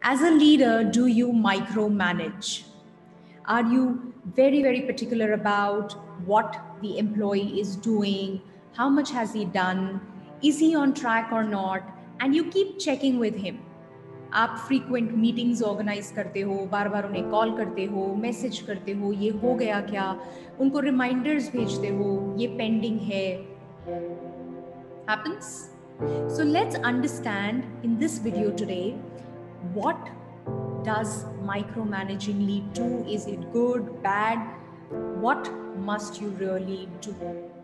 As a leader, do you micromanage? Are you very, very particular about what the employee is doing? How much has he done? Is he on track or not? And you keep checking with him. आप frequent meetings organise करते हो, बार बार उन्हें call करते हो, message करते हो, ये हो गया क्या, उनको रिमाइंडर्स भेजते हो, ये पेंडिंग है. Happens? So let's understand in this video today, what does micromanaging lead to? Is it good, bad? What must you really do?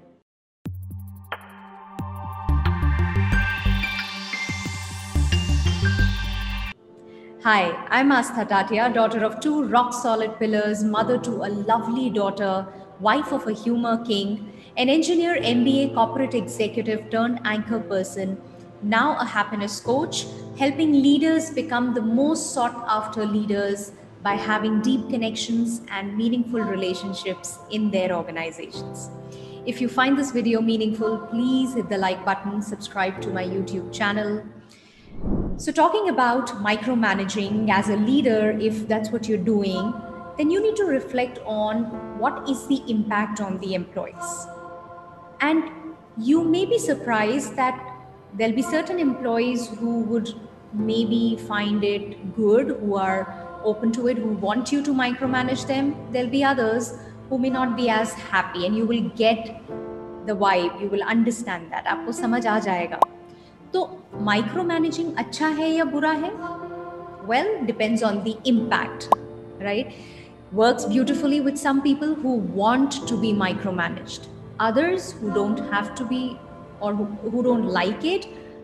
Hi, I'm Astha Tatia, daughter of two rock-solid pillars, mother to a lovely daughter, wife of a humor king, an engineer, MBA, corporate executive turned anchor person, now a happiness coach, helping leaders become the most sought-after leaders by having deep connections and meaningful relationships in their organizations. If you find this video meaningful, please hit the like button, subscribe to my YouTube channel. So talking about micromanaging as a leader, if that's what you're doing, then you need to reflect on what is the impact on the employees. And you may be surprised that there'll be certain employees who would maybe find it good, who are open to it, who want you to micromanage them. There'll be others who may not be as happy, and you will get the vibe, you will understand that. आपको समझ आ जाएगा. तो micromanaging अच्छा है या बुरा है? Well, depends on the impact, right? Works beautifully with some people who want to be micromanaged. Others who don't have to be, or who don't like it.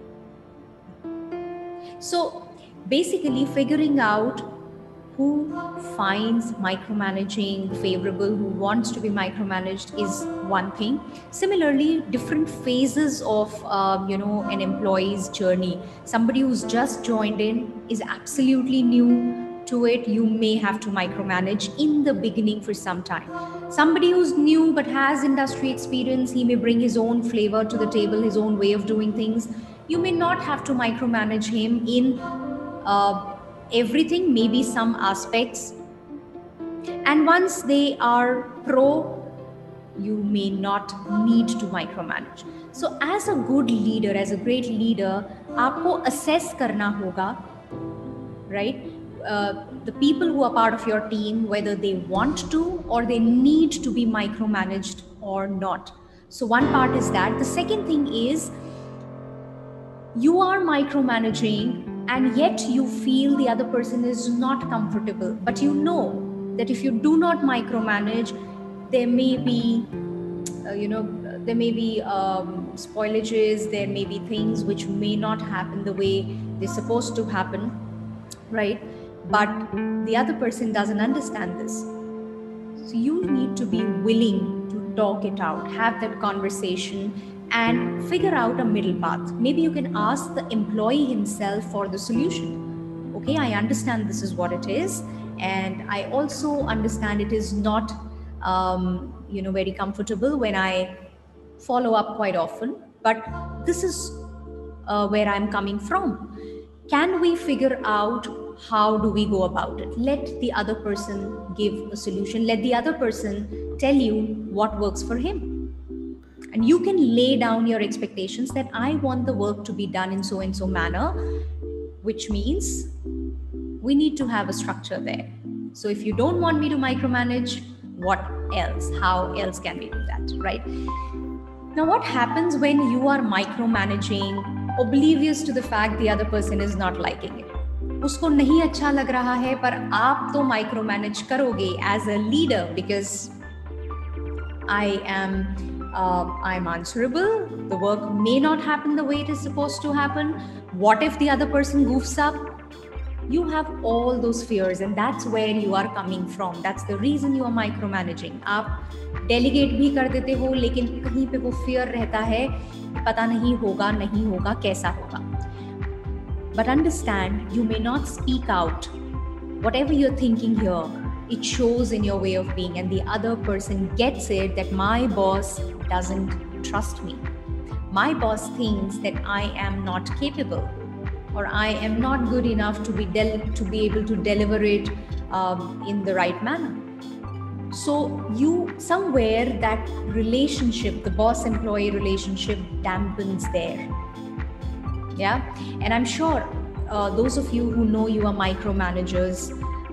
So basically figuring out who finds micromanaging favorable, who wants to be micromanaged is one thing. Similarly, different phases of an employee's journey. Somebody who's just joined in is absolutely new to it. You may have to micromanage in the beginning for some time. Somebody who's new but has industry experience, he may bring his own flavor to the table, his own way of doing things. You may not have to micromanage him in everything, maybe some aspects. And once they are pro, you may not need to micromanage. So as a good leader, as a great leader, आपको assess करना होगा, right? The people who are part of your team, whether they want to or they need to be micromanaged or not. So one part is that. The second thing is, you are micromanaging and yet you feel the other person is not comfortable, but you know that if you do not micromanage, there may be spoilages, there may be things which may not happen the way they're supposed to happen, right? But the other person doesn't understand this. So you need to be willing to talk it out, have that conversation, and figure out a middle path. Maybe you can ask the employee himself for the solution. Okay, I understand this is what it is, and I also understand it is not very comfortable when I follow up quite often, but this is where I'm coming from. Can we figure out how do we go about it? Let the other person give a solution. Let the other person tell you what works for him. And you can lay down your expectations that I want the work to be done in so and so manner, which means we need to have a structure there. So if you don't want me to micromanage, what else? How else can we do that, right? Now, what happens when you are micromanaging, oblivious to the fact the other person is not liking it? उसको नहीं अच्छा लग रहा है, पर आप तो micromanage करोगे as a leader, because I'm answerable. The work may not happen the way it is supposed to happen. What if the other person goofs up? You have all those fears, and that's where you are coming from. That's the reason you are micromanaging. आप delegate भी कर देते हो, लेकिन कहीं पे वो fear रहता है, पता नहीं होगा, नहीं होगा, कैसा होगा. But understand, you may not speak out. Whatever you're thinking here, it shows in your way of being, and the other person gets it that my boss doesn't trust me. My boss thinks that I am not capable. or I am not good enough to be able to deliver it in the right manner. So somewhere that relationship, the boss-employee relationship, dampens there. Yeah, and I'm sure those of you who know you are micromanagers,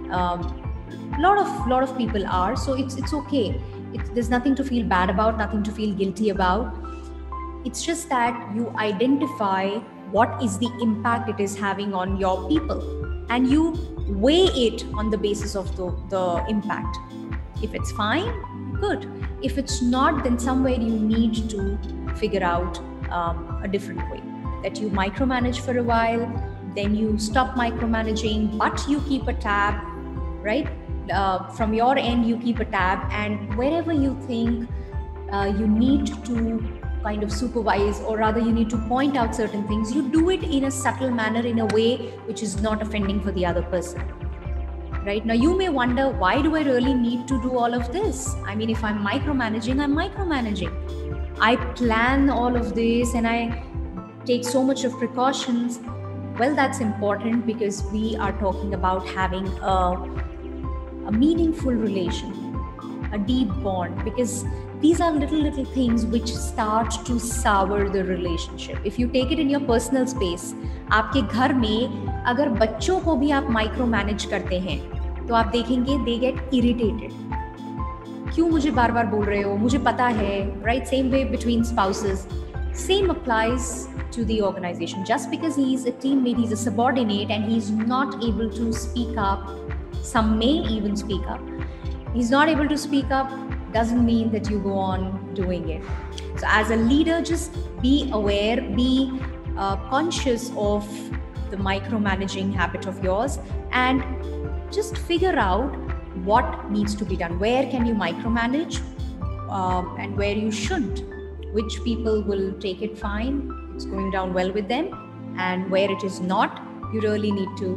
lot of people are. So it's okay. There's nothing to feel bad about, nothing to feel guilty about. It's just that you identify what is the impact it is having on your people, and you weigh it on the basis of the impact. If it's fine, good. If it's not, then somewhere you need to figure out a different way. That you micromanage for a while, then you stop micromanaging, but you keep a tab, right? From your end, you keep a tab, and wherever you think you need to kind of supervise, or rather you need to point out certain things, you do it in a subtle manner, in a way which is not offending for the other person. Right? Now you may wonder, why do I really need to do all of this? I mean, if I'm micromanaging, I'm micromanaging. I plan all of this and I take so much of precautions. Well, that's important because we are talking about having a meaningful relation, a deep bond, because these are little things which start to sour the relationship. If you take it in your personal space, आपके घर में अगर बच्चों को भी आप micro manage करते हैं तो आप देखेंगे they get irritated. क्यों मुझे बार बार बोल रहे हो, मुझे पता है, right? Same way between spouses. Same applies to the organization. Just because he is a teammate, he's a subordinate, and he's not able to speak up, some may even speak up. He's not able to speak up doesn't mean that you go on doing it. So as a leader, just be aware, be conscious of the micromanaging habit of yours, and just figure out what needs to be done. Where can you micromanage and where you shouldn't? Which people will take it fine, it's going down well with them, and where it is not, you really need to,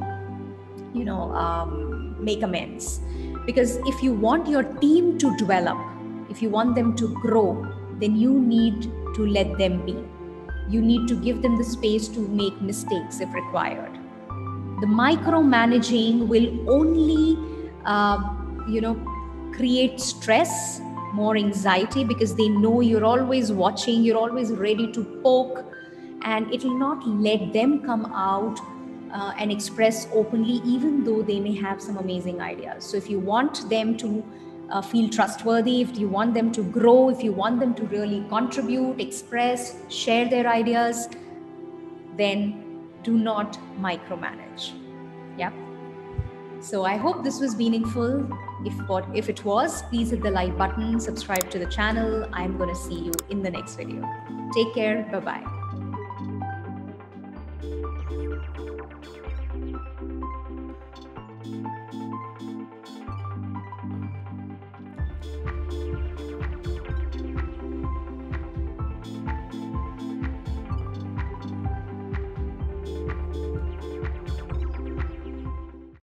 make amends. Because if you want your team to develop, if you want them to grow, then you need to let them be. You need to give them the space to make mistakes if required. The micromanaging will only, create stress, more anxiety, because they know you're always watching, you're always ready to poke, and it will not let them come out and express openly, even though they may have some amazing ideas. So if you want them to feel trustworthy, if you want them to grow, if you want them to really contribute, express, share their ideas, then do not micromanage. Yeah. So I hope this was meaningful. If it was, please hit the like button, subscribe to the channel. I'm going to see you in the next video. Take care. Bye-bye.